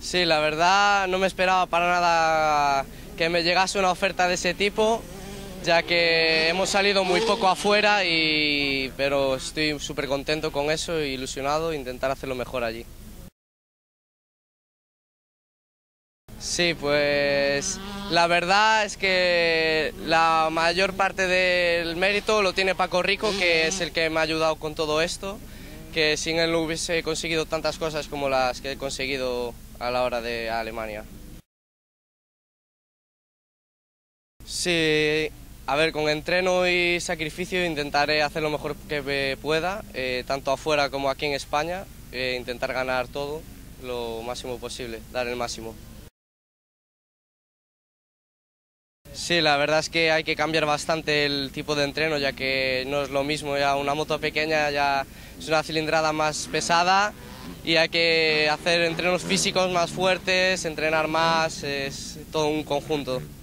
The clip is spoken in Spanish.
Sí, la verdad no me esperaba para nada que me llegase una oferta de ese tipo, ya que hemos salido muy poco afuera, pero estoy súper contento con eso, ilusionado, e intentar hacerlo mejor allí. Sí, pues la verdad es que la mayor parte del mérito lo tiene Paco Rico, que es el que me ha ayudado con todo esto, que sin él no hubiese conseguido tantas cosas como las que he conseguido a la hora de Alemania. Sí, a ver, con entreno y sacrificio intentaré hacer lo mejor que pueda, tanto afuera como aquí en España, intentar ganar todo lo máximo posible, dar el máximo. Sí, la verdad es que hay que cambiar bastante el tipo de entreno, ya que no es lo mismo, ya una moto pequeña ya es una cilindrada más pesada y hay que hacer entrenos físicos más fuertes, entrenar más, es todo un conjunto.